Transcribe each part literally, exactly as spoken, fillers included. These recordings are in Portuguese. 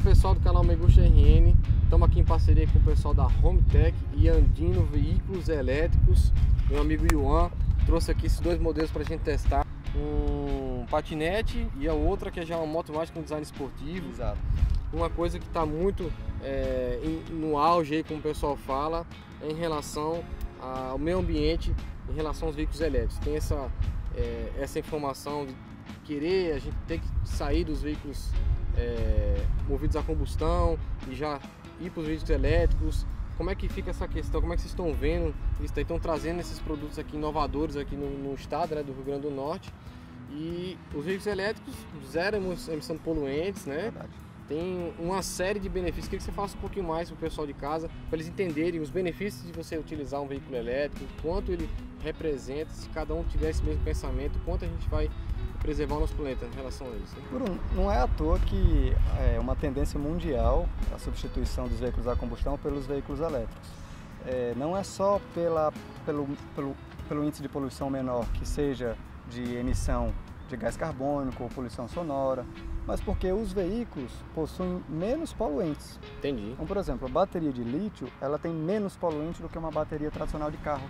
pessoal do canal Megusta R N, estamos aqui em parceria com o pessoal da Hometech e Andino Veículos Elétricos. Meu amigo Yuan trouxe aqui esses dois modelos para a gente testar, um patinete e a outra que é já uma moto mais com design esportivo. Exato. Uma coisa que está muito é, em, no auge, aí, como o pessoal fala, é em relação ao meio ambiente, em relação aos veículos elétricos. Tem essa, é, essa informação de querer a gente ter que sair dos veículos é, movidos a combustão e já ir para os veículos elétricos. Como é que fica essa questão? Como é que vocês estão vendo? Eles estão trazendo esses produtos aqui inovadores aqui no, no estado, né, do Rio Grande do Norte. E os veículos elétricos zero emissão de poluentes, né? Verdade. Tem uma série de benefícios. Queria que você falasse um pouquinho mais para o pessoal de casa, para eles entenderem os benefícios de você utilizar um veículo elétrico, quanto ele representa, se cada um tiver esse mesmo pensamento, quanto a gente vai preservar o nosso planeta em relação a isso. Né? Bruno, não é à toa que é uma tendência mundial a substituição dos veículos a combustão pelos veículos elétricos. É, não é só pela, pelo, pelo, pelo índice de poluição menor, que seja de emissão de gás carbônico ou poluição sonora, mas porque os veículos possuem menos poluentes. Entendi. Então, por exemplo, a bateria de lítio ela tem menos poluente do que uma bateria tradicional de carro.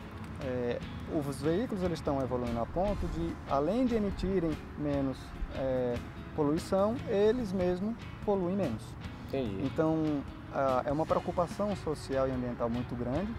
É, os veículos eles estão evoluindo a ponto de, além de emitirem menos é, poluição, eles mesmos poluem menos. Entendi. Então, a, é uma preocupação social e ambiental muito grande,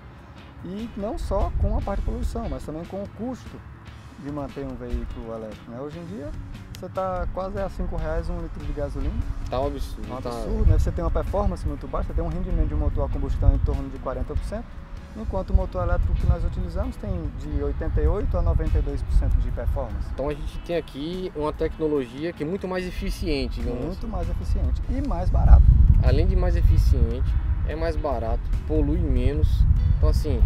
e não só com a parte de poluição, mas também com o custo de manter um veículo elétrico. Né? Hoje em dia, você está quase a cinco reais um litro de gasolina. Tá um absurdo. Um tá... absurdo, né? Você tem uma performance muito baixa, você tem um rendimento de um motor a combustão em torno de quarenta por cento, enquanto o motor elétrico que nós utilizamos tem de oitenta e oito por cento a noventa e dois por cento de performance. Então a gente tem aqui uma tecnologia que é muito mais eficiente. Muito mais eficiente e mais barato. Além de mais eficiente, é mais barato, polui menos. Então assim,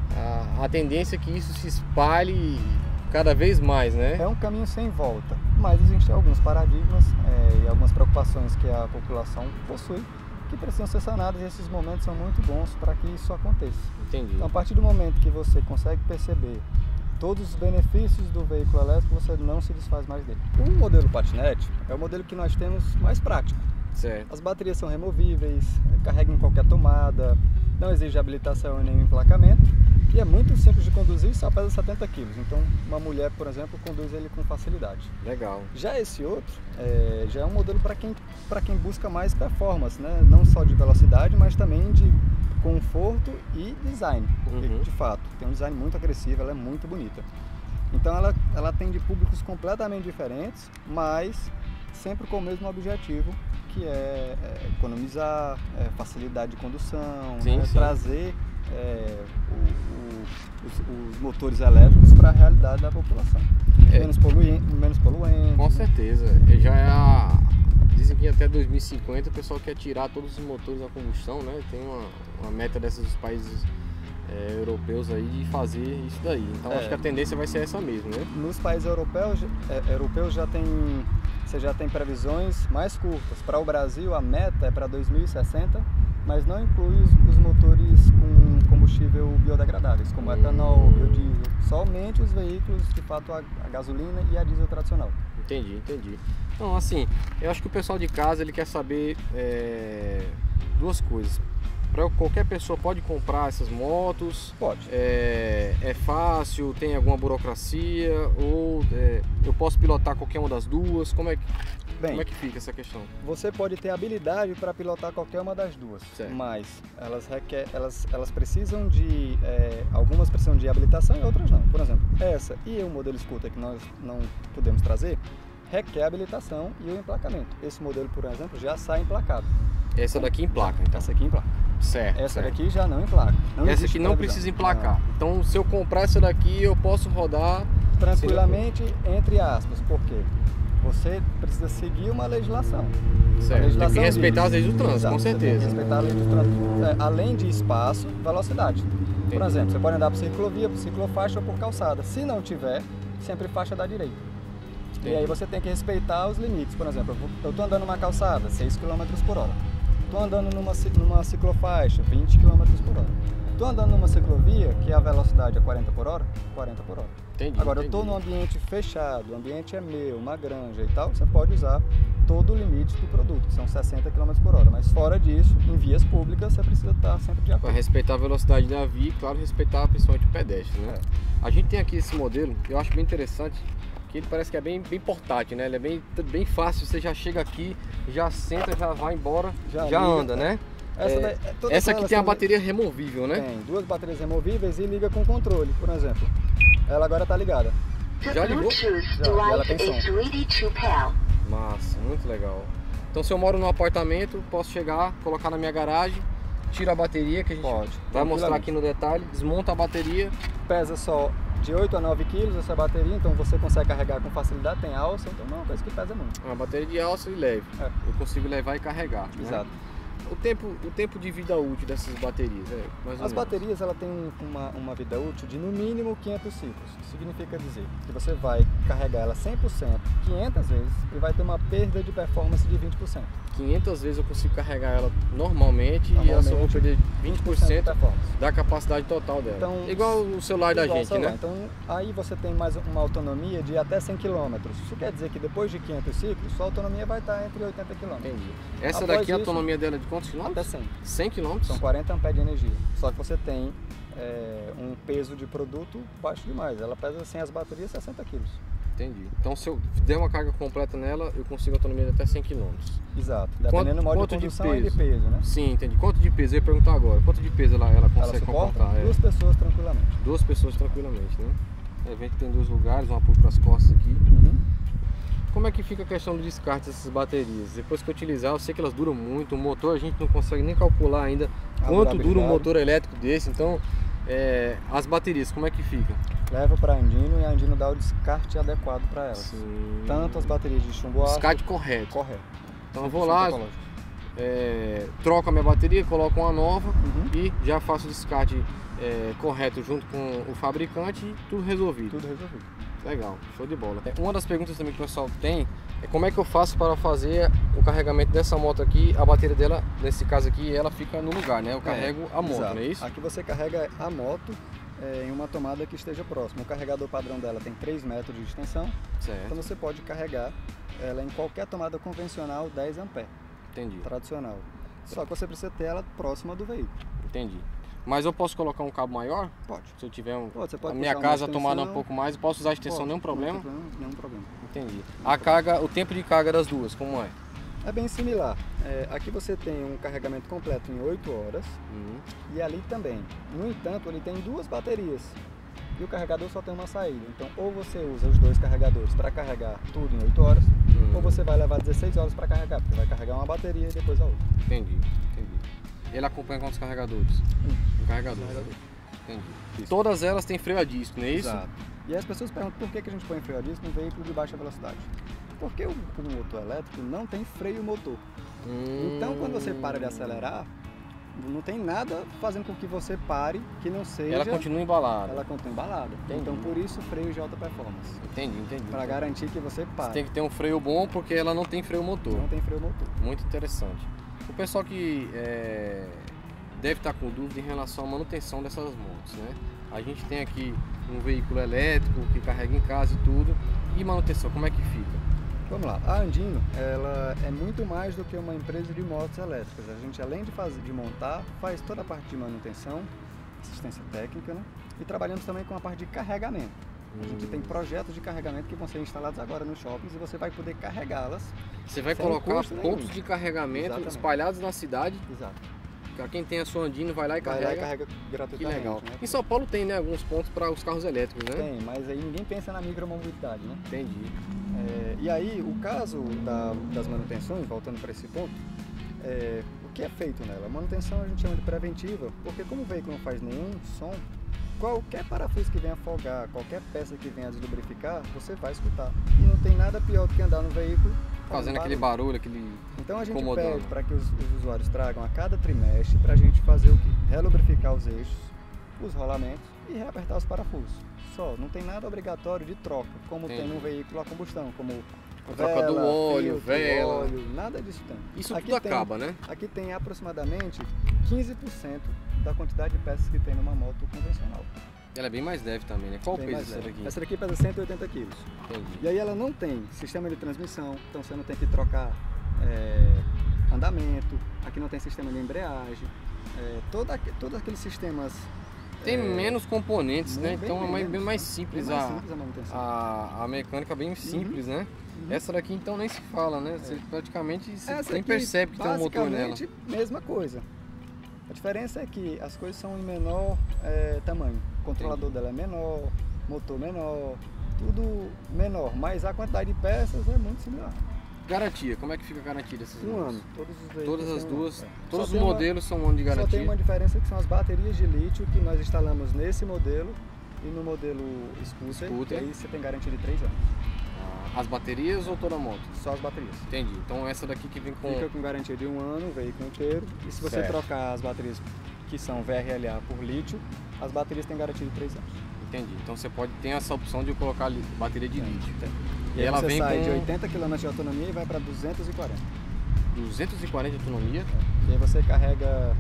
a, a tendência é que isso se espalhe cada vez mais, né? É um caminho sem volta, mas existem alguns paradigmas é, e algumas preocupações que a população possui que precisam ser sanadas, e esses momentos são muito bons para que isso aconteça. Entendi. Então, a partir do momento que você consegue perceber todos os benefícios do veículo elétrico, você não se desfaz mais dele. O modelo patinete é o modelo que nós temos mais prático. Certo. As baterias são removíveis, carregam em qualquer tomada, não exige habilitação e nenhum emplacamento, e é muito simples de conduzir, só pesa setenta quilos. Então, uma mulher, por exemplo, conduz ele com facilidade. Legal. Já esse outro, é, já é um modelo para quem, para quem busca mais performance, né? Não só de velocidade, mas também de conforto e design. Porque, uhum. de fato, tem um design muito agressivo, ela é muito bonita. Então, ela, ela atende públicos completamente diferentes, mas sempre com o mesmo objetivo, que é, é economizar, é, facilidade de condução, sim, né? sim. Trazer é, o, o, os, os motores elétricos para a realidade da população. É. Menos poluente, menos poluente. Com certeza. Já é a... Dizem que até dois mil e cinquenta o pessoal quer tirar todos os motores a combustão, né? Tem uma, uma meta desses dos países é, europeus aí de fazer isso daí. Então é. acho que a tendência vai ser essa mesmo, né? Nos países europeus, é, europeus já tem, você já tem previsões mais curtas. Para o Brasil a meta é para dois mil e sessenta, mas não inclui os, os motores com combustível biodegradáveis, como hum. etanol, biodiesel. Somente os veículos, de fato, a, a gasolina e a diesel tradicional. Entendi, entendi. Então, assim, eu acho que o pessoal de casa ele quer saber é, duas coisas. Para qualquer pessoa pode comprar essas motos? Pode. É, é fácil? Tem alguma burocracia? Ou é, eu posso pilotar qualquer uma das duas? Como é que, Bem, como é que fica essa questão? Você pode ter habilidade para pilotar qualquer uma das duas, certo. Mas elas, requer, elas, elas precisam de... É, algumas precisam de habilitação e outras não. Por exemplo, essa e o modelo scooter que nós não podemos trazer requer habilitação e o emplacamento. Esse modelo, por exemplo, já sai emplacado. Essa daqui emplaca, então? Essa aqui emplaca. Certo. Essa certo. daqui já não emplaca. Não essa aqui não precisa emplacar. Não. Então, se eu comprar essa daqui, eu posso rodar tranquilamente, entre aspas. Por quê? Você precisa seguir uma legislação. Certo. Legislação tem que respeitar diz, as leis do trânsito, exato, com certeza. Tem que respeitar a lei do trânsito. É, além de espaço, velocidade. Entendi. Por exemplo, você pode andar por ciclovia, por ciclofaixa ou por calçada. Se não tiver, sempre faixa da direita. Entendi. E aí você tem que respeitar os limites. Por exemplo, eu estou andando numa calçada, seis quilômetros por hora. Estou andando numa, numa ciclofaixa, vinte quilômetros por hora. Estou andando numa ciclovia que a velocidade é quarenta por hora, quarenta por hora. Entendi, Agora, entendi. eu estou num ambiente fechado, o ambiente é meu, uma granja e tal, você pode usar todo o limite do produto, que são sessenta quilômetros por hora. Mas fora disso, em vias públicas, você precisa estar sempre de Para acordo. respeitar a velocidade da via e, claro, respeitar principalmente o pedestre, né? É. A gente tem aqui esse modelo, que eu acho bem interessante, que ele parece que é bem, bem portátil, né? Ele é bem, bem fácil, você já chega aqui, já senta, já vai embora, já, já liga, anda, né? Essa, é, daí, essa aqui tem a são... bateria removível, né? Tem duas baterias removíveis e liga com controle, por exemplo. Ela agora está ligada. Já ligou? Já, e ela tem som. Massa, muito legal. Então se eu moro num apartamento, posso chegar, colocar na minha garagem, tira a bateria, que a gente Pode, vai mostrar aqui no detalhe, desmonta a bateria. Pesa só de oito a nove quilos essa bateria, então você consegue carregar com facilidade, tem alça, então não é uma coisa que pesa muito. Uma bateria de alça e leve, É. eu consigo levar e carregar. Exato. Né? O tempo, o tempo de vida útil dessas baterias, é mais ou As menos. baterias ela tem uma, uma vida útil de no mínimo quinhentos ciclos. Significa dizer que você vai carregar ela cem por cento, quinhentas vezes e vai ter uma perda de performance de vinte por cento. quinhentas vezes eu consigo carregar ela normalmente, Normalmente, e ela só vou perder vinte por cento de performance. da capacidade total dela. Então, igual o celular da Igual gente, celular. né? Então aí você tem mais uma autonomia de até cem quilômetros. Isso quer dizer que depois de quinhentos ciclos, sua autonomia vai estar entre oitenta quilômetros. Entendi. Essa Após daqui, a isso, autonomia dela é de quantos Até quilômetros? cem. cem quilômetros? São quarenta amperes de energia. Só que você tem é, um peso de produto baixo demais. Ela pesa sem as baterias sessenta quilos. Entendi. Então se eu der uma carga completa nela, eu consigo autonomia de até cem quilômetros. Exato. Dependendo do modo quanto de de condução e de peso? peso, né? Sim, entendi. Quanto de peso? Eu ia perguntar agora. Quanto de peso ela, ela Ela consegue suporta comportar? É. duas pessoas tranquilamente. Duas pessoas tranquilamente, né? É, vem que tem dois lugares, um apoio para as costas aqui. Uhum. Como é que fica a questão do descarte dessas baterias? Depois que eu utilizar, eu sei que elas duram muito. O motor a gente não consegue nem calcular ainda A quanto dura um durabilidade. motor elétrico desse. Então, é, as baterias, como é que fica? Leva para a Andino e a Andino dá o descarte adequado para elas. Sim. Tanto as baterias de chumbo ácido, Descarte correto. correto. Então eu vou lá, cem por cento ecológico. é, troco a minha bateria, coloco uma nova Uhum. e já faço o descarte é, correto junto com o fabricante e tudo resolvido. Tudo resolvido. Legal, show de bola. Uma das perguntas também que o pessoal tem é como é que eu faço para fazer o carregamento dessa moto aqui. A bateria dela, nesse caso aqui, ela fica no lugar, né? Eu carrego a moto, Exato. não é isso? Aqui você carrega a moto é, em uma tomada que esteja próxima. O carregador padrão dela tem três metros de extensão, Certo, então você pode carregar ela em qualquer tomada convencional dez amperes, entendi, tradicional. Só que você precisa ter ela próxima do veículo. entendi. Mas eu posso colocar um cabo maior? Pode. Se eu tiver um, Pode, você pode a minha puxar uma casa tomada um extensão. pouco mais, eu posso usar a extensão, Pode, nenhum problema? Não tem problema, nenhum problema. Entendi. A carga, o tempo de carga das duas, como é? É bem similar. É, aqui você tem um carregamento completo em oito horas Uhum. e ali também. No entanto, ele tem duas baterias e o carregador só tem uma saída. Então, ou você usa os dois carregadores para carregar tudo em oito horas, Uhum. ou você vai levar dezesseis horas para carregar, porque vai carregar uma bateria e depois a outra. Entendi, entendi. Ele acompanha quantos carregadores? Um. Um carregador. Carregador. Entendi. Isso. Todas elas têm freio a disco, não é isso? Exato. E as pessoas perguntam por que que a gente põe freio a disco num veículo de baixa velocidade. Porque o, o motor elétrico não tem freio motor. Hum. Então, quando você para de acelerar, não tem nada fazendo com que você pare que não seja... Ela continua embalada. Ela continua embalada. Entendi. Então, por isso, freio de alta performance. Entendi, entendi. Para garantir que você Você pare. tem que ter um freio bom porque ela não tem freio motor. Não tem freio motor. Muito interessante. O pessoal que é, deve estar com dúvida em relação à manutenção dessas motos, né? A gente tem aqui um veículo elétrico que carrega em casa e tudo. E manutenção, como é que fica? Vamos lá, a Andino, ela é muito mais do que uma empresa de motos elétricas. A gente, além de, fazer, de montar, faz toda a parte de manutenção, assistência técnica, né? E trabalhamos também com a parte de carregamento. A gente tem projetos de carregamento que vão ser instalados agora nos shoppings e você vai poder carregá-las. Você vai sem colocar custo nenhum. pontos de carregamento Exatamente. espalhados na cidade. Exato. Para quem tem a sua Andino, vai lá e Vai carrega. lá e carrega Que gratuitamente. legal. Né? Em São Paulo tem, né, alguns pontos para os carros elétricos, né? Tem, mas aí ninguém pensa na micromobilidade, né? Entendi. É, e aí, o caso da- das manutenções, voltando para esse ponto, é, o que é feito nela? A manutenção a gente chama de preventiva, porque como o veículo não faz nenhum som, qualquer parafuso que venha afogar, qualquer peça que venha deslubrificar, você vai escutar. E não tem nada pior do que andar no veículo Fazendo aquele barulho, aquele... Então a gente incomodando. pede para que os, os usuários tragam a cada trimestre para a gente fazer o quê? Relubrificar os eixos, os rolamentos e reapertar os parafusos. Só, não tem nada obrigatório de troca, como Entendi. tem no veículo a combustão, como A troca do óleo, filtro, vela. óleo, nada disso tem. Isso Aqui tudo tem- acaba, né? Aqui tem aproximadamente quinze por cento da quantidade de peças que tem numa moto convencional. Ela é bem mais leve também, né? Qual Bem o peso mais dessa leve. daqui? Essa daqui pesa cento e oitenta quilos. Entendi. E aí ela não tem sistema de transmissão, então você não tem que trocar é, andamento, aqui não tem sistema de embreagem, é, toda, todos aqueles sistemas... Tem é, menos componentes, né? bem Então é mais, menos, bem mais né? simples, Bem mais a, simples a manutenção. a, a mecânica bem simples, né? Uhum. Essa daqui então nem se fala, né? Você praticamente você Essa nem aqui, percebe que tem um motor nela. basicamente, mesma coisa. A diferença é que as coisas são em menor é, tamanho. O controlador dela é menor, motor menor, tudo menor, mas a quantidade de peças é muito similar. Garantia, como é que fica a garantia dessas Um duas? ano. Todos os veículos Todas as têm um duas, ano. todos Só os tem uma- modelos são um ano de Só tem garantia. uma diferença que são as baterias de lítio que nós instalamos nesse modelo e no modelo Scooter, Scooter. que aí você tem garantia de três anos. As baterias ou toda a moto? Só as baterias. Entendi. Então essa daqui que vem com... Fica com garantia de um ano, o veículo inteiro. E se você Certo. trocar as baterias que são V R L A por lítio, as baterias têm garantia de três anos. Entendi. Então você pode ter essa opção de colocar li- bateria de lítio. Tem. E E aí ela você vem sai com de oitenta quilômetros de autonomia e vai para duzentos e quarenta. duzentos e quarenta de autonomia. E aí você carrega,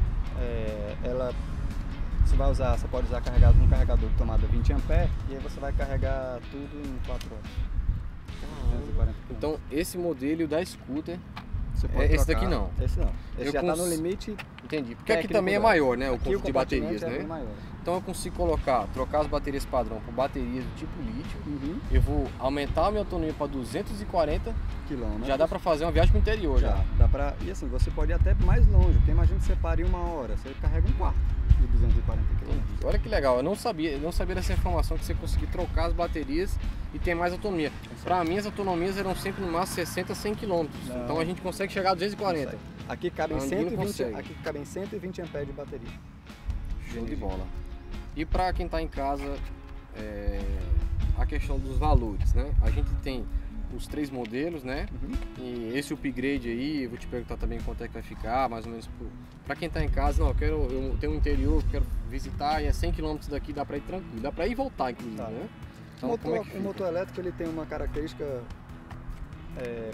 é, ela, você vai usar, você pode usar carregado, um carregador de tomada vinte amperes e aí você vai carregar tudo em quatro horas. duzentos e quarenta quilômetros. Então esse modelo da Scooter, Você é, esse trocar- daqui não. Esse não. Esse Eu já está cons- no limite. entendi. Porque aqui técnico também é dela. maior, né? O Aqui conjunto de baterias, compartimento é né? bem maior. Então eu consigo colocar, trocar as baterias padrão por baterias do tipo lítio. Uhum. Eu vou aumentar a minha autonomia para duzentos e quarenta. Quilômetros. Já dá para fazer uma viagem pro interior já. Já, dá pra. E assim, você pode ir até mais longe, porque imagina que você pare em uma hora, você carrega um quarto de duzentos e quarenta quilômetros. Entendi. Olha que legal, eu não sabia, eu não sabia dessa informação que você conseguir trocar as baterias e ter mais autonomia. Para mim as autonomias eram sempre no máximo sessenta, cem quilômetros. Não. Então a gente consegue chegar a duzentos e quarenta. Aqui cabem Onde não cento e vinte, consegue. aqui cabem cento e vinte amperes de bateria. Show de bola. E para quem está em casa, é, a questão dos valores, né? A gente tem os três modelos, né? Uhum. E esse upgrade aí, eu vou te perguntar também quanto é que vai ficar, mais ou menos. Para quem está em casa, não, eu quero, eu tenho um interior, quero visitar e é cem quilômetros daqui, dá para ir tranquilo, dá para ir e voltar, inclusive, Tá. né? O Então, motor, como é que o fica? motor elétrico ele tem uma característica é,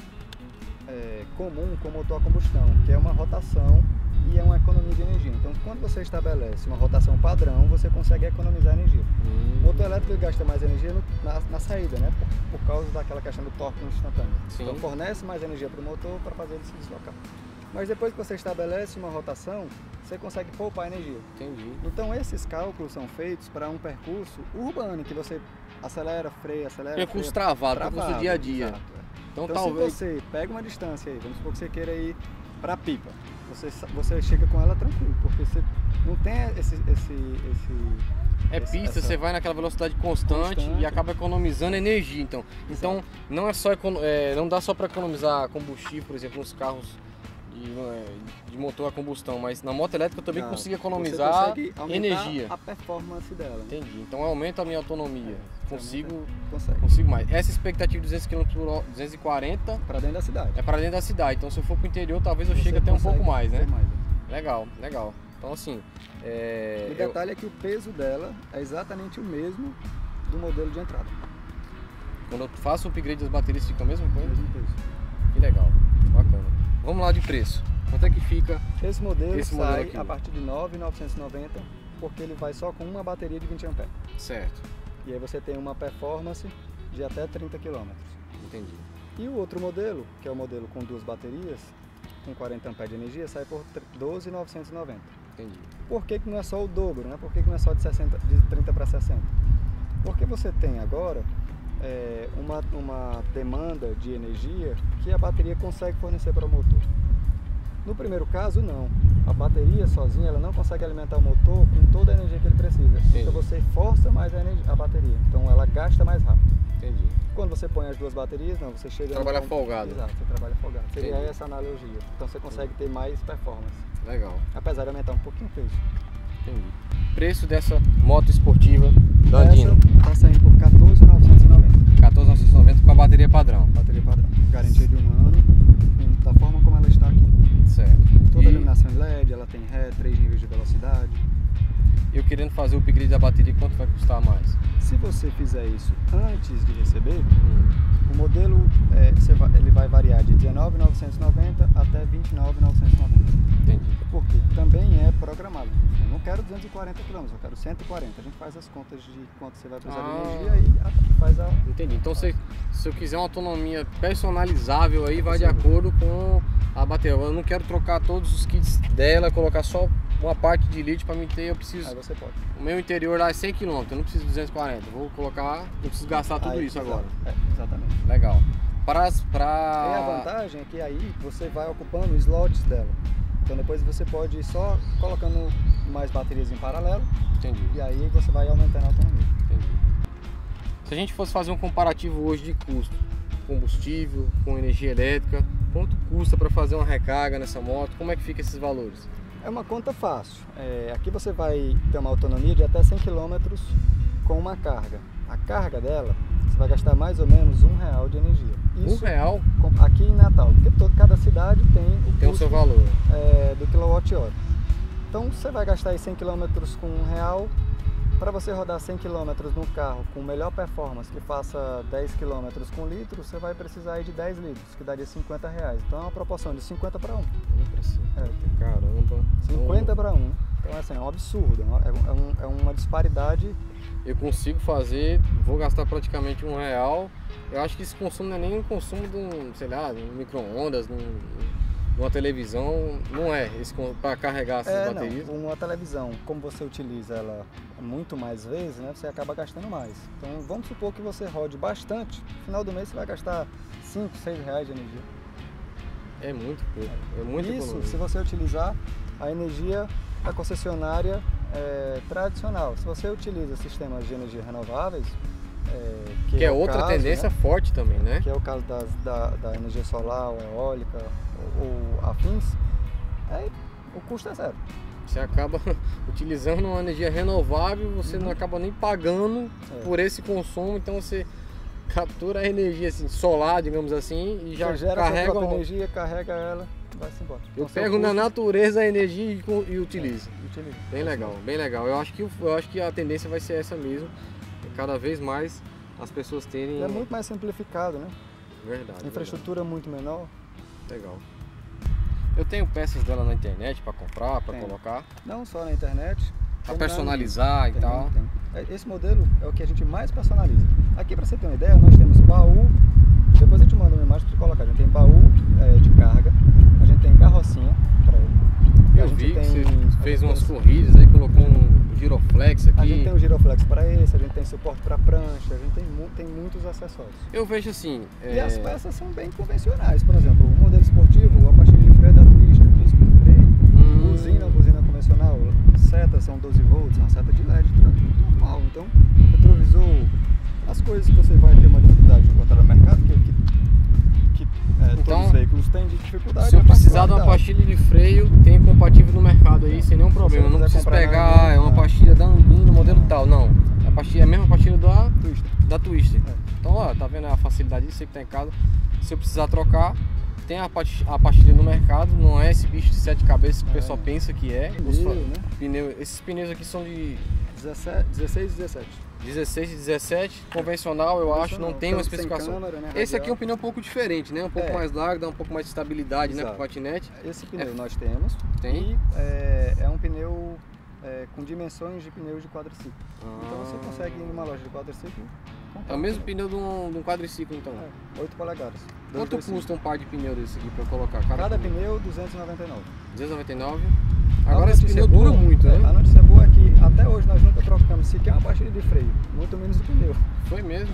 é, comum com o motor a combustão, que é uma rotação e é uma economia de energia. Então, quando você estabelece uma rotação padrão, você consegue economizar energia. Hum, O motor elétrico ele gasta mais energia no- na, na saída, né? Por, por causa daquela questão do torque instantâneo. Sim. Então, fornece mais energia para o motor para fazer ele se deslocar. Mas depois que você estabelece uma rotação, você consegue poupar energia. entendi. Então, esses cálculos são feitos para um percurso urbano, que você acelera, freia, acelera, Percurso freia. travado, percurso do dia a dia. Exato, é. Então, Então, talvez. se você pega uma distância aí, vamos supor que você queira ir para Pipa, você, sa- você chega com ela tranquilo, porque você não tem esse... esse, esse É esse- pista, essa- você vai naquela velocidade constante, Constante. e acaba economizando energia. Então, então não é só econo- é, não dá só para economizar combustível, por exemplo, nos carros de, é, de motor a combustão, mas na moto elétrica eu também Não, consigo você economizar consegue aumentar energia. a performance dela. Né? Entendi. Então eu aumento a minha autonomia. É, você Consigo, aumenta- Consegue. consigo mais. Essa expectativa de duzentos quilômetros por hora, duzentos e quarenta Para dentro da cidade. é para dentro da cidade. Então se eu for pro interior, talvez eu Você chegue até um consegue pouco mais, né? ter mais, né? Legal, legal. Então assim, é, O eu- detalhe é que o peso dela é exatamente o mesmo do modelo de entrada. quando eu faço o upgrade das baterias, fica a mesma O coisa? mesmo peso. Que legal, bacana. Vamos lá de preço. Quanto é que fica? Esse modelo Esse modelo sai aqui. a partir de nove mil novecentos e noventa, porque ele vai só com uma bateria de vinte amperes. Certo, E aí você tem uma performance de até trinta quilômetros. entendi. E o outro modelo, que é o modelo com duas baterias, com quarenta amperes de energia, sai por doze mil novecentos e noventa. Entendi. Por que, que não é só o dobro, né? Por que, que não é só de, sessenta, de trinta para sessenta? Porque você tem agora é, uma, uma demanda de energia que a bateria consegue fornecer para o motor. No primeiro caso, não. A bateria sozinha ela não consegue alimentar o motor com toda a energia que ele precisa. Entendi. Então você força mais a, energia, a bateria. Então ela gasta mais rápido. Entendi. Quando você põe as duas baterias, não, você chega... Trabalha no... folgado. Exato, você trabalha folgado. Seria Entendi. essa analogia. Então você consegue ter mais performance. Legal, Apesar de aumentar um pouquinho o peso. entendi. Preço dessa moto esportiva da Andino? Essa está saindo por quatorze mil novecentos e noventa. quatorze mil novecentos e noventa com a bateria padrão. Bateria padrão. Garantia de um ano, da forma como ela está aqui. Certo. Toda E iluminação em L E D, ela tem ré, três níveis de velocidade. eu querendo fazer o upgrade da bateria, quanto vai custar mais? Se você fizer isso antes de receber, Hum, o modelo é, você vai- ele vai variar de dezenove mil novecentos e noventa até vinte e nove mil novecentos e noventa. entendi. Por quê? Também é programado. duzentos e quarenta quilômetros, eu quero cento e quarenta. A gente faz as contas de quanto você vai precisar Ah. de energia e faz a... Entendi. Então se, se eu quiser uma autonomia personalizável aí, vai de acordo com a bateria. Eu não quero trocar todos os kits dela, colocar só uma parte de lítio para mim ter, eu preciso... Aí você pode. O meu interior lá é cem quilômetros, eu não preciso de duzentos e quarenta. Vou colocar, não preciso gastar tudo Aí, isso exato. agora. É, exatamente. Legal. Para as... Pra... E a vantagem é que aí você vai ocupando slots dela. Então depois você pode ir só colocando mais baterias em paralelo. Entendi. E aí você vai aumentando a autonomia. Entendi. Se a gente fosse fazer um comparativo hoje de custo, combustível com energia elétrica, quanto custa para fazer uma recarga nessa moto? Como é que fica esses valores? É uma conta fácil. É, aqui você vai ter uma autonomia de até cem quilômetros com uma carga. A carga dela, você vai gastar mais ou menos um real de energia. Isso um real? com- aqui em Natal, porque todo, cada cidade tem o Tem o custo seu valor. é, do quilowatt-hora. Então você vai gastar aí cem quilômetros com um real. Para você rodar cem quilômetros no carro com melhor performance, que faça dez quilômetros com litro, você vai precisar aí de dez litros, que daria cinquenta reais. Então é uma proporção de cinquenta para um. Um pra cima. É. Caramba. cinquenta para um. Então assim, é um absurdo, é, uma- é um- é uma disparidade. Eu consigo fazer, vou gastar praticamente um real. Eu acho que esse consumo não é nem um consumo de um, sei lá, de um micro-ondas, de um- de uma televisão. Não é esse para carregar essas É, baterias. não, uma televisão, como você utiliza ela muito mais vezes, né, você acaba gastando mais. Então vamos supor que você rode bastante, no final do mês você vai gastar cinco, seis reais de energia. É muito pouco. É muito Isso econômico. se você utilizar a energia da concessionária é, tradicional. Se você utiliza sistemas de energia renováveis, é, que, Que é o outra caso, tendência né, forte também, né? que é o caso das- da, da energia solar, ou eólica ou, ou afins, aí o custo é zero. Você acaba utilizando uma energia renovável, você não acaba nem pagando É. por esse consumo, então você captura a energia assim, solar, digamos assim, e já Você gera carrega. a sua própria o- energia, carrega ela e vai-se embora. Eu Então, seu pego na custo- natureza a energia e, co- e utilizo. É, utiliza. Bem legal, bem legal. Eu acho que o- eu acho que a tendência vai ser essa mesmo, cada vez mais as pessoas terem. E é muito mais simplificado, né? Verdade. Infraestrutura muito menor. verdade. Legal. Eu tenho peças dela na internet para comprar, para Tem. colocar, Não só na internet. para tem personalizar e Tem, tal. tem. É, esse modelo é o que a gente mais personaliza. Aqui, para você ter uma ideia, nós temos baú. Depois eu te mando uma imagem para você colocar. A gente tem baú é, de carga, a gente tem carrocinha para ele. Eu a gente vi que tem- você a fez gente umas tem- corridas aí, colocou um giroflex aqui. A gente tem um giroflex para esse, a gente tem suporte para prancha, a gente tem, mu- tem muitos acessórios. Eu vejo assim. E é, as peças são bem convencionais. Por exemplo, o modelo esportivo, a pastilha de freio é da Twister, disco de freio. hum, Buzina, buzina convencional, setas são doze volts, uma seta de L E D, tudo normal. Então, retrovisor, as coisas que você vai ter uma dificuldade de encontrar no mercado, que, que, que é, Então, todos os veículos têm de dificuldade. Se eu é a precisar de uma particularidade. pastilha de freio, tem compatível no mercado aí, sem nenhum problema. Eu não quiser preciso comprar pegar, na ah, é uma Anguin, pastilha da Anguin no modelo Não. tal. Não, é a, pastilha, é a mesma pastilha da, Twister. da Twister. É. Então, ó, tá vendo a facilidade disso? Você que tá em casa. Se eu precisar trocar, tem a, pati- a pastilha no mercado, não é esse bicho de sete cabeças que o É. pessoal pensa que é. Os Pneu, fa- né? pneu- esses pneus aqui são de dezessete, dezesseis e dezessete. dezesseis e dezessete, convencional eu acho, não tem uma Tanto sem especificação. câmera, né, Esse aqui é um radial. pneu um pouco diferente, né? Um pouco É. mais largo, dá um pouco mais de estabilidade, né, pro Exato. patinete. Esse pneu É. nós temos. Tem? E é, é um pneu é, com dimensões de pneus de quadriciclo. Então você Ah. consegue ir numa loja de quadriciclo. comprar É o um mesmo pneu de um, de um quadriciclo, então. É, oito polegadas. Quanto dois, dois, custa um par de pneu desse aqui pra eu colocar? Cada, Cada pneu duzentos e noventa e nove. duzentos e noventa e nove. A Agora esse notícia pneu boa- dura muito, é, né? A notícia boa é que até hoje nós nunca trocamos sequer uma pastilha de freio, muito menos o pneu. Foi mesmo.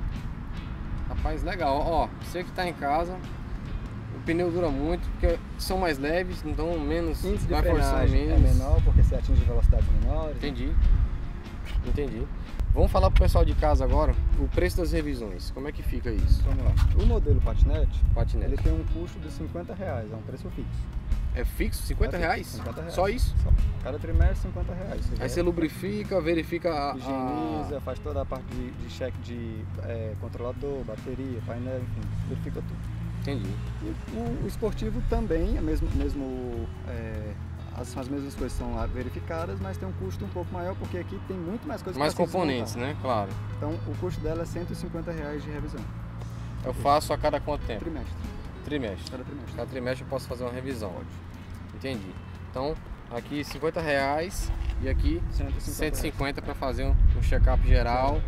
Rapaz, legal. Ó, você que tá em casa, o pneu dura muito, porque são mais leves, então menos, Índice de vai forçar frenagem é menos. menor porque você atinge velocidades menores. Entendi. Entendi. Vamos falar pro pessoal de casa agora o preço das revisões. Como é que fica isso? Vamos lá. O modelo patinete, Patinete. ele tem um custo de cinquenta reais, é um preço fixo. É fixo? cinquenta É fixo, reais? cinquenta reais. Só isso? Só. Cada trimestre cinquenta reais. Aí você lubrifica, verifica a. a- higieniza, faz toda a parte de, de cheque de é, controlador, bateria, painel, enfim, verifica tudo. Entendi. E o, o esportivo também, é mesmo, mesmo é, as, as mesmas coisas são lá verificadas, mas tem um custo um pouco maior porque aqui tem muito mais coisas Mais pra se componentes, desmontar. né? Claro. Então o custo dela é cento e cinquenta reais de revisão, Eu faço a cada quanto tempo? trimestre, Trimestre. cada trimestre. Cada trimestre eu posso fazer uma revisão. Entendi. Então, Aqui cinquenta reais e aqui cento e cinquenta reais. para fazer um, um check-up geral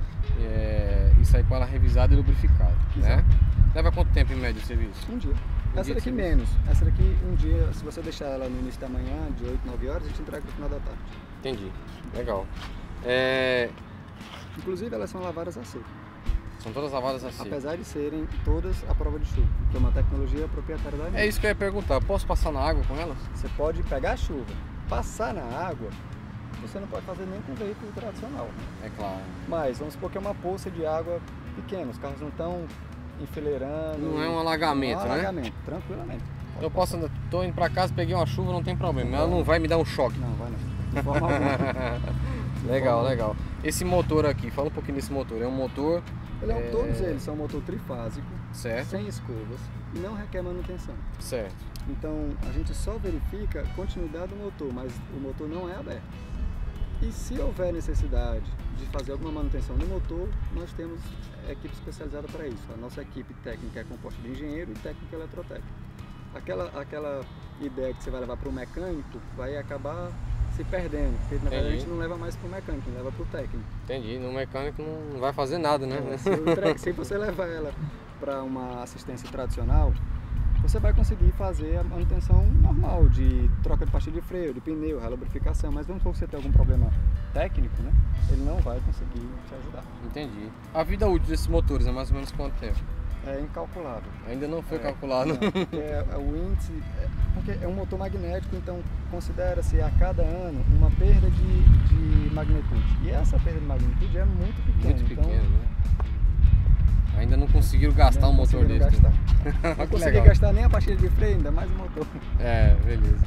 é, e sair com ela revisada e lubrificada, né? Leva quanto tempo em média o serviço? Um dia. Um Essa dia daqui de menos. Essa daqui um dia, se você deixar ela no início da manhã, de oito, nove horas, a gente entrega no final da tarde. Entendi. Legal. É... Inclusive elas são lavadas a seco. São todas lavadas assim. Apesar de serem todas à prova de chuva, que é uma tecnologia proprietária da Amigo. É isso que eu ia perguntar. Posso passar na água com elas? Você pode pegar a chuva, passar na água, você não pode fazer nem com veículo tradicional. É claro. Mas vamos supor que é uma poça de água pequena, os carros não estão enfileirando. Não é um alagamento, não é um né? alagamento, tranquilamente. Eu posso andar, tô indo pra casa, peguei uma chuva, não tem problema. Não, ela não vai me dar um choque. Não, vai não. De forma alguma. Legal, forma legal. Esse motor aqui, fala um pouquinho desse motor. É um motor... Ele é um, é... Todos eles são um motor trifásico, Certo. sem escovas e não requer manutenção. Certo. Então a gente só verifica a continuidade do motor, mas o motor não é aberto. E se houver necessidade de fazer alguma manutenção no motor, nós temos equipe especializada para isso. A nossa equipe técnica é composta de engenheiro e técnico eletrotécnico. Aquela, aquela ideia que você vai levar para o mecânico vai acabar se perdendo, porque na verdade a gente não leva mais para o mecânico, leva para o técnico. Entendi, no mecânico não vai fazer nada, né? É, se, o, se você levar ela para uma assistência tradicional, você vai conseguir fazer a manutenção normal, de troca de pastilha de freio, de pneu, relubrificação, mas vamos supor que você tem algum problema técnico, né? Ele não vai conseguir te ajudar. Entendi. A vida útil desses motores é mais ou menos quanto tempo? É incalculável. Ainda não foi é, calculado. Não, porque é, é o índice, é, porque é um motor magnético, então considera-se a cada ano uma perda de, de magnitude. E essa perda de magnitude é muito pequena. Muito então, pequeno, né? Ainda não conseguiram gastar um motor desse. Gastar. Né? Não consegui gastar nem a pastilha de freio, ainda mais o motor. É, beleza.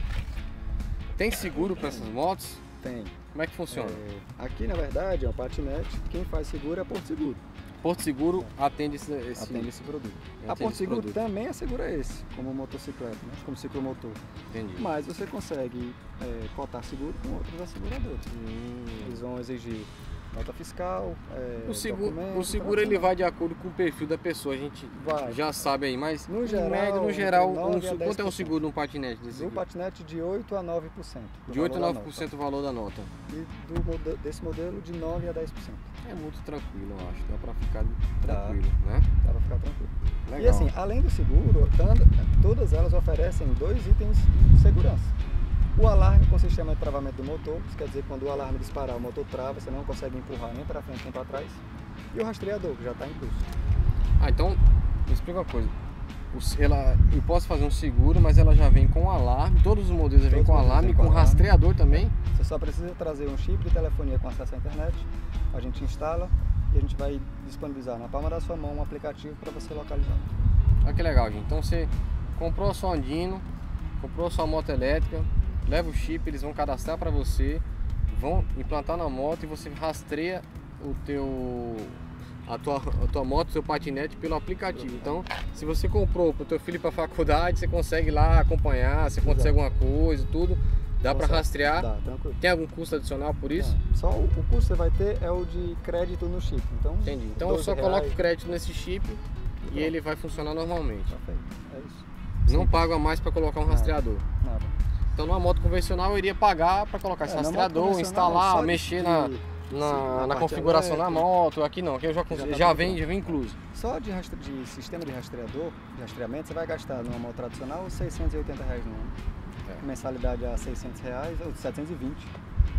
Tem seguro para essas motos? Tem. Como é que funciona? É, aqui, na verdade, é um patinete. Quem faz seguro é a Porto Seguro. Porto Seguro atende esse, esse... Atende esse produto. Atende a Porto esse Seguro produto. também assegura esse, como motocicleta, né? Como ciclomotor. Entendi. Mas você consegue é, cotar seguro com outros asseguradores. Hum. Eles vão exigir nota fiscal, é, O seguro, documento, o seguro ele vai de acordo com o perfil da pessoa, a gente Vai. já sabe aí, mas No em geral, média, no geral, entre um, nove a dez quanto é um por cento. seguro num patinete desse Do seguro? patinete de oito a nove por cento. do De oito a valor da nove por cento nota. o valor da nota. E do, mode- desse modelo de nove a dez por cento. É muito tranquilo, eu acho. Dá pra ficar Dá. tranquilo, né? Dá pra ficar tranquilo. Legal. E assim, além do seguro, tanto- todas elas oferecem dois itens de segurança. O alarme com sistema de travamento do motor, isso quer dizer que quando o alarme disparar, o motor trava, você não consegue empurrar nem para frente nem para trás. E o rastreador, que já está incluso. Ah, então, me explica uma coisa. O- Ela, eu posso fazer um seguro, mas ela já vem com alarme, todos os modelos já vêm Todos com os modelos alarme, vêm com com alarme. rastreador também. Você só precisa trazer um chip de telefonia com acesso à internet, a gente instala e a gente vai disponibilizar na palma da sua mão um aplicativo para você localizar. Olha que legal, gente. Então você comprou a sua Andino, comprou a sua moto elétrica, leva o chip, eles vão cadastrar para você, vão implantar na moto e você rastreia o teu a tua, a tua moto, o seu patinete pelo aplicativo. Então, se você comprou para o teu filho para faculdade, você consegue lá acompanhar, se acontecer Exato. alguma coisa, tudo, dá para Consegue. rastrear. Dá, tranquilo. Tem algum custo adicional por isso? Não, só o, o custo que você vai ter é o de crédito no chip. Então, Entendi. Então eu doze só reais. coloco crédito nesse chip e pronto. ele vai funcionar normalmente. Perfeito, é isso. Não Sim. pago a mais para colocar um Nada. rastreador. Nada. Então numa moto convencional eu iria pagar para colocar esse É, na moto rastreador, convencional, instalar, só de- mexer de- na, sim, na, na na parte configuração da elétrica. moto. Aqui não, aqui eu já, cons- Já tá já tudo vem, pronto. já vem incluso. Só de, rastre... de sistema de rastreador, de rastreamento, você vai gastar numa moto tradicional seiscentos e oitenta reais no ano. É. Mensalidade a seiscentos reais ou setecentos e vinte.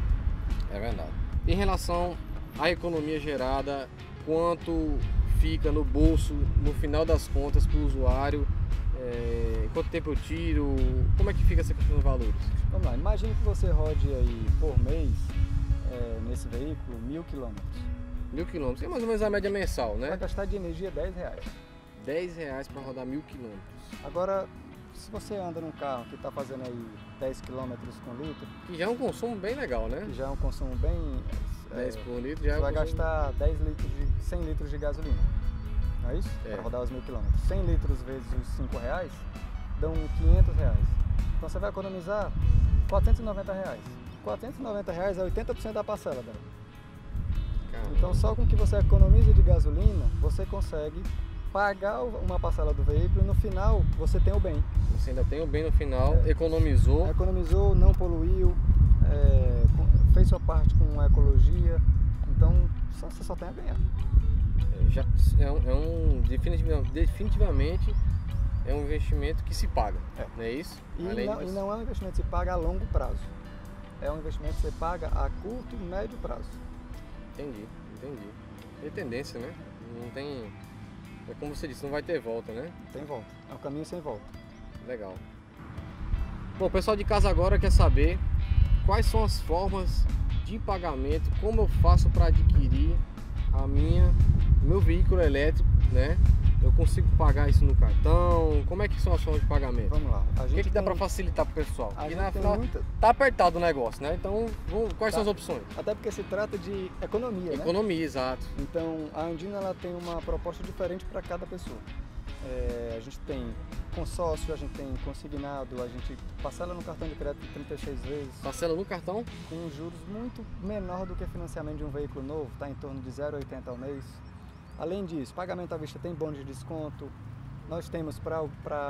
É verdade. Em relação à economia gerada, quanto fica no bolso no final das contas para o usuário? É, quanto tempo eu tiro? Como é que fica essa questão dos valores? Vamos lá, imagine que você rode aí por mês é, nesse veículo mil quilômetros. Mil quilômetros, é mais ou menos a média mensal, Vai né? gastar de energia dez reais. dez reais para rodar mil quilômetros. Agora, se você anda num carro que está fazendo aí dez quilômetros com litro, Que já é um consumo bem legal, né? que já é um consumo bem... é, dez por litro já é você um vai consumo- gastar dez litros de, cem litros de gasolina. Não é isso? É. Para rodar os mil quilômetros. cem litros vezes os cinco reais dão quinhentos reais. Então você vai economizar quatrocentos e noventa reais. quatrocentos e noventa reais é oitenta por cento da parcela dela. Caramba. Então só com que você economize de gasolina, você consegue pagar uma parcela do veículo e no final você tem o bem. Você ainda tem o bem no final, é, economizou. Economizou, não poluiu, é, fez sua parte com a ecologia, então só, você só tem a ganhar. É, já, é um, é um definitivamente, definitivamente é um investimento que se paga, é. Não é isso? E não, e não é um investimento que se paga a longo prazo, é um investimento que você paga a curto e médio prazo. Entendi, entendi. Tem tendência, né? Não tem... É como você disse, não vai ter volta, né? Tem volta, é um caminho sem volta. Legal. Bom, o pessoal de casa agora quer saber quais são as formas de pagamento, como eu faço para adquirir a minha, meu veículo elétrico, né? Eu consigo pagar isso no cartão? Como é que são as formas de pagamento? Vamos lá. A gente o que, que dá para facilitar para o pessoal? Porque na final muita... tá apertado o negócio, né? Então, vamos... quais tá. são as opções? Até porque se trata de economia, né? Economia, exato. Então, a Andina ela tem uma proposta diferente para cada pessoa. É, a gente tem consórcio, a gente tem consignado, a gente parcela no cartão de crédito trinta e seis vezes. Parcela no cartão? Com juros muito menor do que financiamento de um veículo novo, está em torno de zero vírgula oitenta ao mês. Além disso, pagamento à vista tem bônus de desconto. Nós temos para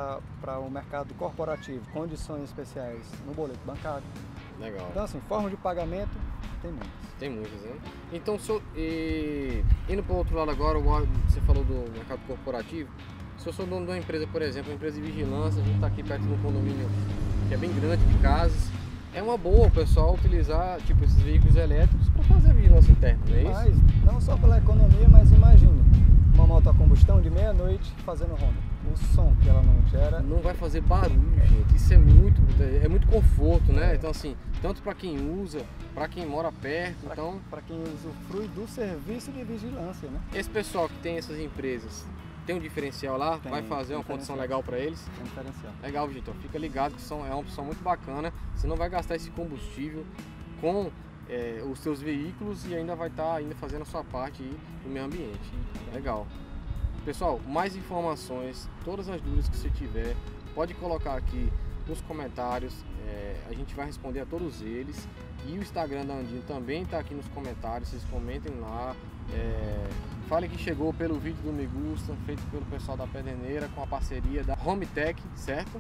o mercado corporativo condições especiais no boleto bancário. Legal. Então, assim, forma de pagamento tem muitas. Tem muitas, né? Então, se eu, e, indo para o outro lado agora, você falou do mercado corporativo. Se eu sou dono de uma empresa, por exemplo, uma empresa de vigilância, a gente está aqui perto de um condomínio que é bem grande de casas. É uma boa o pessoal utilizar tipo, esses veículos elétricos para fazer a vigilância interna, não é isso? Mas não só pela economia, mas imagine uma moto a combustão de meia-noite fazendo ronda. O som que ela não gera... Não vai fazer barulho, gente. Isso é muito, é muito conforto, né? Então assim, tanto para quem usa, para quem mora perto, pra, então... Para quem usufrui do serviço de vigilância, né? Esse pessoal que tem essas empresas, tem um diferencial lá? Tem, vai fazer uma condição legal para eles? Tem um diferencial. Legal, Vitor. Fica ligado que são, é uma opção muito bacana. Você não vai gastar esse combustível com é, os seus veículos e ainda vai estar tá ainda fazendo a sua parte aí no meio ambiente. Legal. Pessoal, mais informações, todas as dúvidas que você tiver, pode colocar aqui nos comentários. É, a gente vai responder a todos eles. E o Instagram da Andina também está aqui nos comentários. Vocês comentem lá. É, Falem que chegou pelo vídeo do Me Gusta, feito pelo pessoal da Pedreneira, com a parceria da Hometech, certo?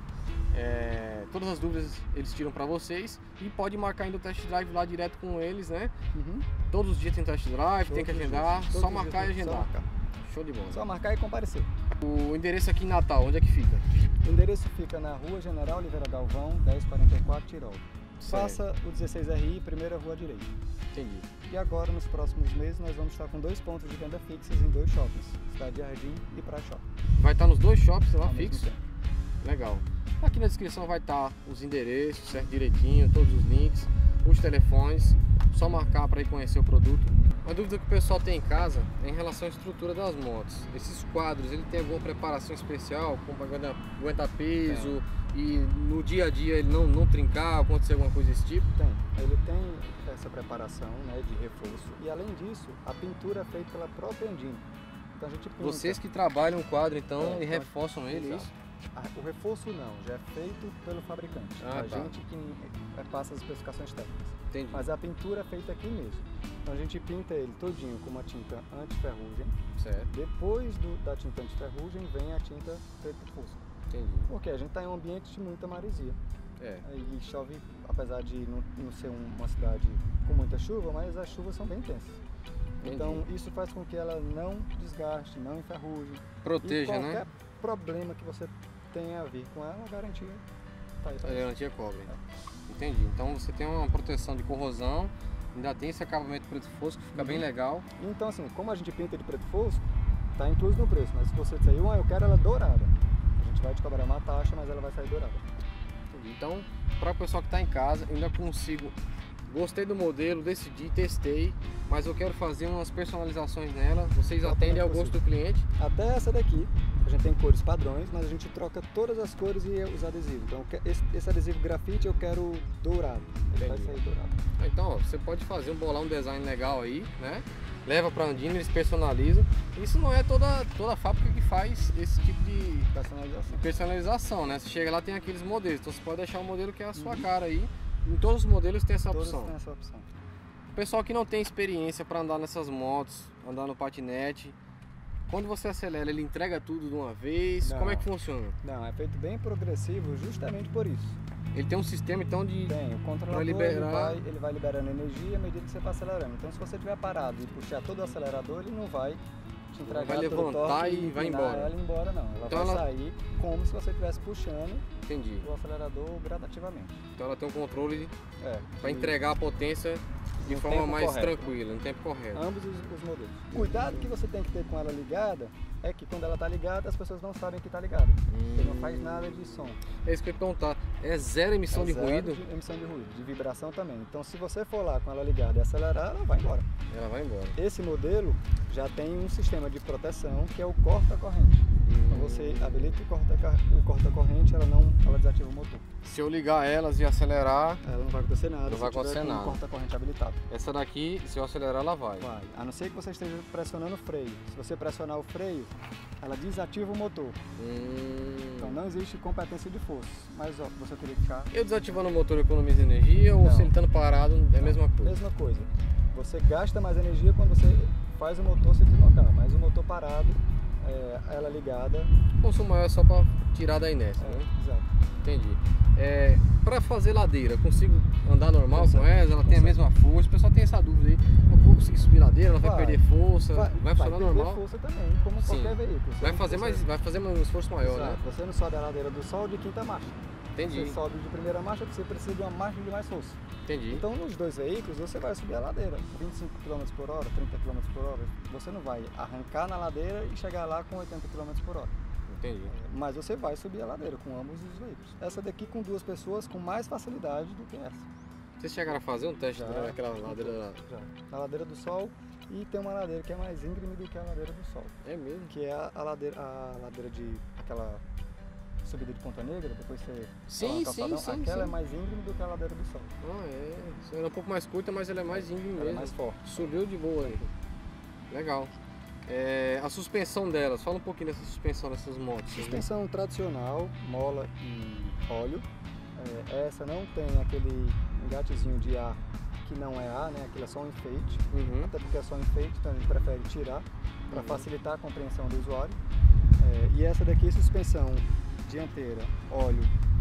É, todas as dúvidas eles tiram para vocês e pode marcar ainda o test drive lá direto com eles, né? Uhum. Todos os dias tem test drive, todos tem que agendar, dias, só marcar e agendar. Marcar. Show de bola. Só marcar e comparecer. O endereço aqui em Natal, onde é que fica? O endereço fica na Rua General Oliveira Galvão, dez quarenta e quatro, Tirol. Faça o dezesseis R I, primeira rua à direita. Entendi. E agora, nos próximos meses, nós vamos estar com dois pontos de venda fixos em dois shoppings, Cidade Jardim e Praia Shopping. Vai estar nos dois shoppings lá fixos? Legal. Aqui na descrição vai estar os endereços, certo, direitinho, todos os links, os telefones, só marcar para ir conhecer o produto. Uma dúvida que o pessoal tem em casa é em relação à estrutura das motos. Esses quadros, ele tem alguma preparação especial, como para aguentar peso é. e no dia a dia ele não, não trincar, acontecer alguma coisa desse tipo? Tem, ele tem essa preparação, né, de reforço e além disso, a pintura é feita pela própria Andina. Então a gente pinta. Vocês que trabalham o quadro então é, e então, reforçam ele, exato. Isso? O reforço não, já é feito pelo fabricante. Ah, a tá. gente que passa as especificações técnicas. Entendi. Mas a pintura é feita aqui mesmo. Então a gente pinta ele todinho com uma tinta anti-ferrugem. Certo. Depois do, da tinta anti-ferrugem vem a tinta preta fosca. Entendi. Porque a gente está em um ambiente de muita maresia. É. E chove, apesar de não, não ser uma cidade com muita chuva, mas as chuvas são bem intensas. Entendi. Então isso faz com que ela não desgaste, não enferruje. Proteja, e qualquer né? problema que você tenha a vir com ela, a garantia está aí. A garantia cobre. É. Entendi. Então você tem uma proteção de corrosão, ainda tem esse acabamento preto fosco, que fica uhum. bem legal. Então assim, como a gente pinta de preto fosco, está incluso no preço, mas se você disser, eu quero ela dourada, a gente vai te cobrar uma taxa, mas ela vai sair dourada. Entendi. Então, para o pessoal que está em casa, eu ainda consigo, gostei do modelo, decidi, testei, mas eu quero fazer umas personalizações nela. Vocês atendem ao gosto do cliente? Até essa daqui, a gente tem cores padrões, mas a gente troca todas as cores e os adesivos. Então esse, esse adesivo grafite eu quero dourado, ele vai sair dourado. Então, ó, você pode fazer, bolar um design legal aí, né? Leva para a Andina, eles personalizam. Isso não é toda, toda fábrica que faz esse tipo de personalização. personalização, né? Você chega lá, tem aqueles modelos, então você pode deixar o modelo que é a sua uhum. cara aí. Em todos os modelos tem essa todos opção. Tem essa opção. O pessoal que não tem experiência para andar nessas motos, andar no patinete, Quando você acelera, ele entrega tudo de uma vez? Não. Como é que funciona? Não, é feito bem progressivo justamente por isso. Ele tem um sistema então de... Tem, o controlador liberar... ele, vai, ele vai liberando energia à medida que você está acelerando. Então se você estiver parado e puxar todo o acelerador, ele não vai te entregar vai todo o levantar torque e vai empinar embora. ela embora não. Ela Então vai ela- sair como se você estivesse puxando Entendi. o acelerador gradativamente. Então ela tem um controle É, para e entregar a potência de No forma tempo mais correto. tranquila, no tempo correto. ambos os, os modelos. Cuidado que você tem que ter com ela ligada é que quando ela está ligada as pessoas não sabem que está ligada. Porque não faz nada de som. É isso que eu ia perguntar. É zero emissão É de zero ruído? de emissão de ruído, de vibração também. Então se você for lá com ela ligada e acelerar, ela vai embora. Ela vai embora. Esse modelo já tem um sistema de proteção que é o corta-corrente. Então você habilita o corta- o corta-corrente, ela não, ela desativa o motor. Se eu ligar elas e acelerar, Ela não vai acontecer nada. Não se vai tiver acontecer com o nada. corta-corrente habilitado. essa daqui, se eu acelerar, ela vai. Vai. A não ser que você esteja pressionando o freio. Se você pressionar o freio, ela desativa o motor. Hum. Então não existe competência de força. Mas ó, você teria que ficar. Eu desativando o motor economiza energia ou Não. se ele estando parado é a mesma coisa? Mesma coisa. Você gasta mais energia quando você faz o motor se deslocar, mas o motor parado, é, ela ligada. O consumo maior é só para tirar da inércia, É, né? exato. Entendi. É, para fazer ladeira, eu consigo andar normal Consegue. com ela? Ela tem a Consegue. mesma força? O pessoal tem essa dúvida aí. Eu vou conseguir subir ladeira? Ela vai, Vai. perder força? Vai, funcionar perder normal? força também, como Sim. qualquer veículo. Você Vai não- fazer, você- mais, vai fazer um esforço maior, Exato. né? Você não sobe a ladeira do sol de quinta marcha. Entendi. Você sobe de primeira marcha porque você precisa de uma marcha de mais força. Entendi. Então nos dois veículos você vai subir a ladeira, vinte e cinco quilômetros por hora, trinta quilômetros por hora. Você não vai arrancar na ladeira e chegar lá com oitenta quilômetros por hora. Entendi. Mas você vai subir a ladeira com ambos os veículos. Essa daqui com duas pessoas com mais facilidade do que essa. Vocês chegaram a fazer um teste Já. né, naquela ladeira lá? Já. Na ladeira do sol e tem uma ladeira que é mais íngreme do que a ladeira do sol. É mesmo? Que é a, a ladeira, a ladeira de aquela subida de Ponta Negra, depois você Sim, vai lá no sim, calçadão. sim, Aquela sim. é mais íngreme do que a ladeira do sol. Ah, é. Isso era um pouco mais curta, mas ela é mais íngreme Ela é mesmo. mais forte. Subiu de boa aí. Legal. É, a suspensão delas, fala um pouquinho dessa suspensão dessas motos. aí. Suspensão tradicional, mola e óleo. É, essa não tem aquele engatezinho de ar que não é ar, né? Aquilo é só um enfeite. Uhum. Até porque é só um enfeite, então a gente prefere tirar para Uhum. facilitar a compreensão do usuário. É, e essa daqui, suspensão dianteira, óleo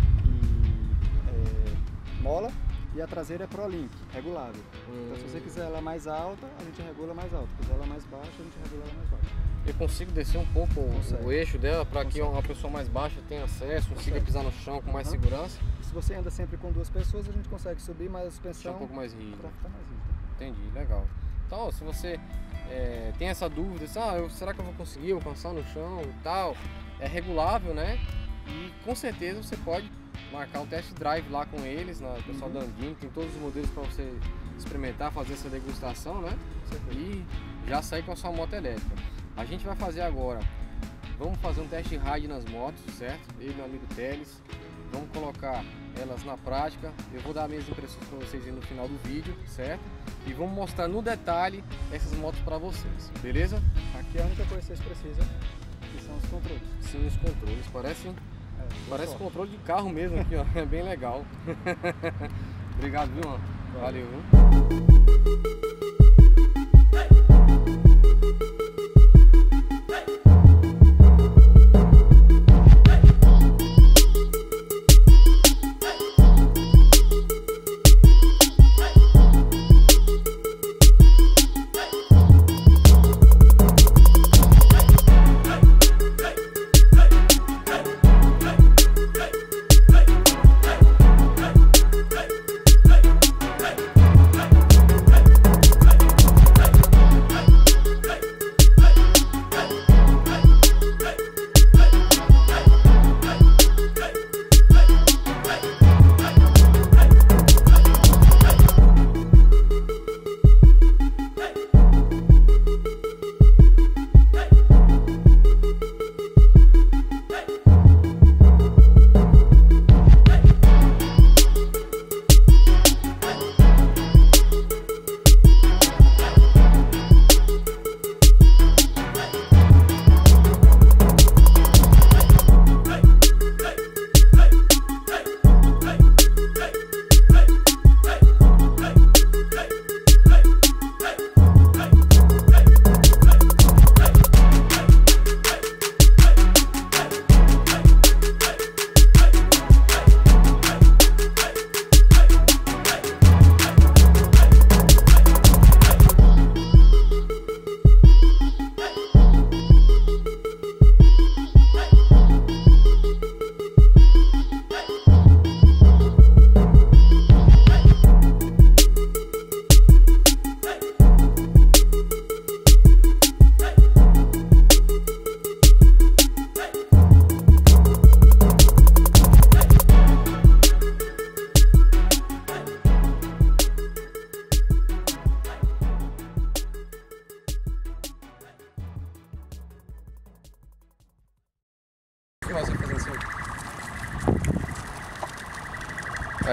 e é, mola. E a traseira é ProLink, regulável. Então se você quiser ela mais alta, a gente regula mais alta. Se quiser ela mais baixa, a gente regula ela mais baixa. Eu consigo descer um pouco o- Consegue. o eixo dela para que Consegue. uma pessoa mais baixa tenha acesso, consiga Consegue. pisar no chão com mais Uhum. segurança. Se você anda sempre com duas pessoas, a gente consegue subir mais a Deixar suspensão um pouco mais rígido. para ficar mais rígida. Entendi, legal. Então, se você é, tem essa dúvida, assim, ah, eu- será que eu vou conseguir alcançar no chão e tal? É regulável, né? E com certeza você pode marcar um test drive lá com eles, na pessoal Uhum. da Andino, tem todos os modelos para você experimentar, fazer essa degustação, né? Com certeza. E já sair com a sua moto elétrica. A gente vai fazer agora, vamos fazer um teste ride nas motos, certo? Eu e meu amigo Teles, vamos colocar elas na prática. Eu vou dar minhas impressões para vocês aí no final do vídeo, certo? E vamos mostrar no detalhe essas motos para vocês, beleza? Aqui a única coisa que vocês precisam que são os controles. Sim, os controles, parece, É, parece só. controle de carro mesmo aqui, ó. É bem legal. Obrigado, viu, mano? Valeu, viu?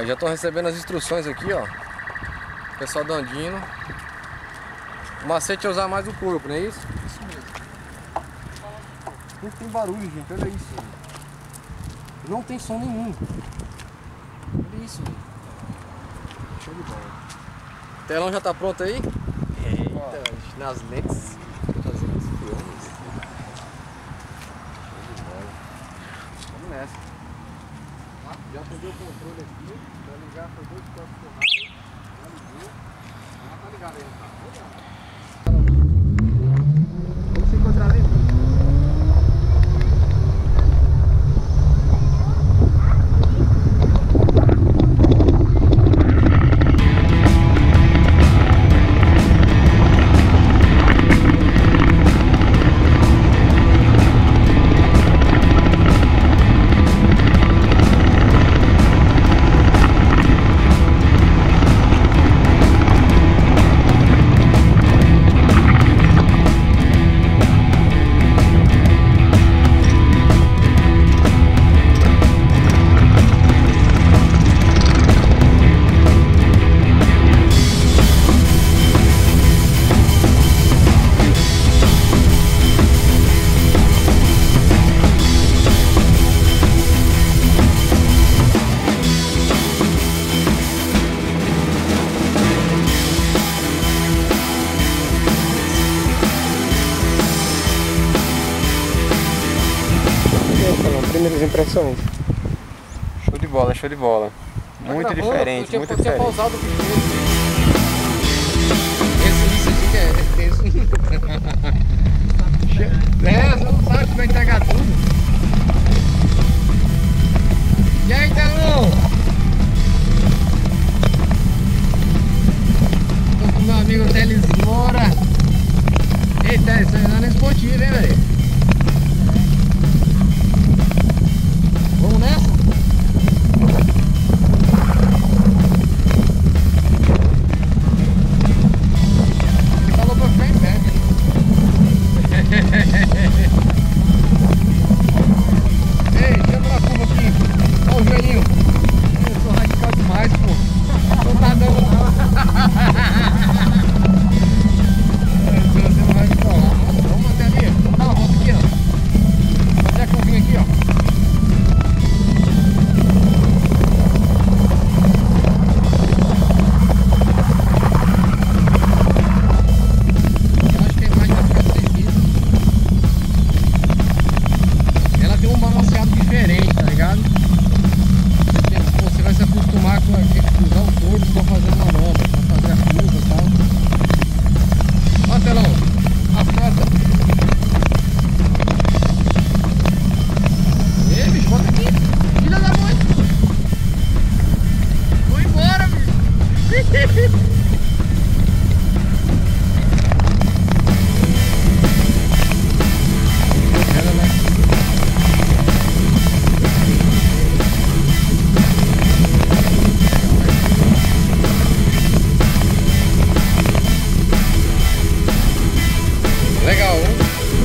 Aí já estão recebendo as instruções aqui, ó. Pessoal do Andino. O macete é usar mais o corpo, não é isso? Isso mesmo. Não tem barulho, gente, olha isso. Não tem som nenhum. Olha isso. Show de bola. O telão já tá pronto aí? Eita, Ó, nas lentes. Fazendo os filmes. Show de bola. Vamos nessa. Já peguei o controle aqui. Vai ligar para dois corpos por raio. Já ligou. Já tá ligado aí, tá? vamos se encontrar ali. Primeiras impressões. Show de bola, show de bola. Muito Tá diferente, tinha, muito tinha diferente. pausado o vídeo. Esse isso aqui que é tenso. É, você não sabe que vai entregar tudo. E aí, Telão? Tô com meu amigo Teles Moura. Eita, isso aí não é esportivo, hein, velho? Vamos nessa? Ele falou pra ficar em pé. Ei, chama na curva aqui. Olha o joelhinho. Eu sou radical demais, pô. Não tá dando não. Você não vai me falar. Vamos até ali. Vamos dar uma volta aqui, ó. Fazer a curvinha aqui, ó. Legal, hein?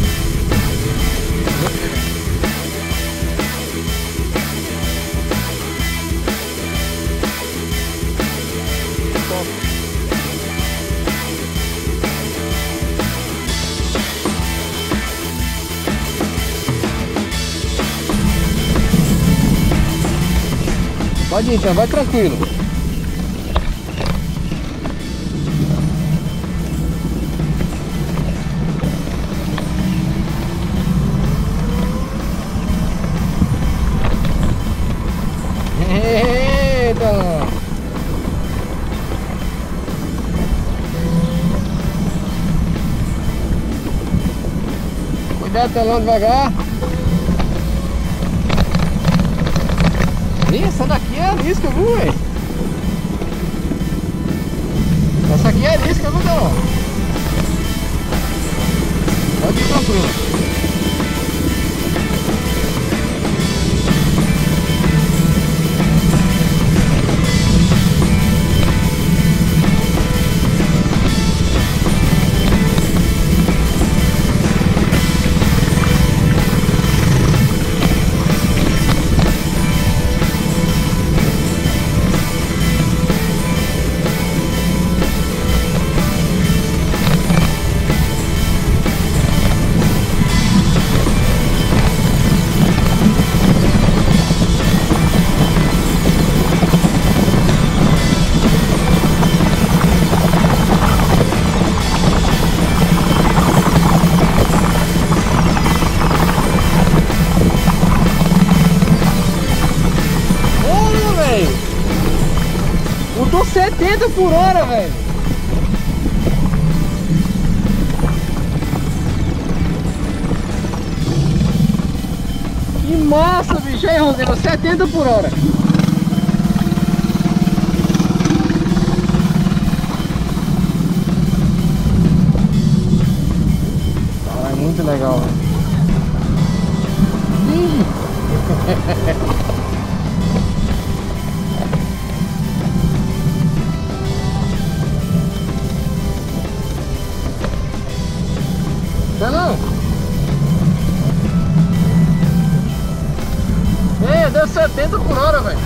Pode ir, então, vai tranquilo. Eita! Cuidado, telão devagar. Ih, essa daqui é a lisca, viu, velho? Essa aqui é a lisca, viu, telão? Pode ir tranquilo. setenta por hora, velho. Que massa, bicho. Aí, Rosendo, setenta por hora. Caralho, muito legal, velho. Não. É, deu setenta por hora, velho.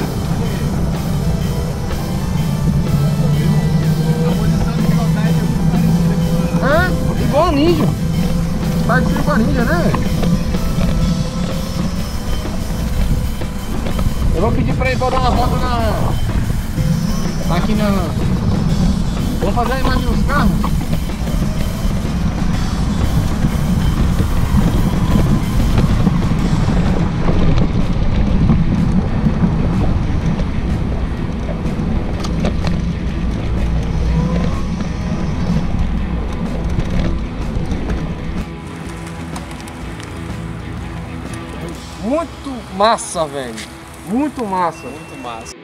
A posição de pilotagem é muito parecida com a... É, igual a Ninja. Parecido com a Ninja, né, velho? Eu vou pedir pra ele pra dar uma volta na... aqui na... Vou fazer a imagem dos carros. Muito massa, velho. Muito massa. Muito massa.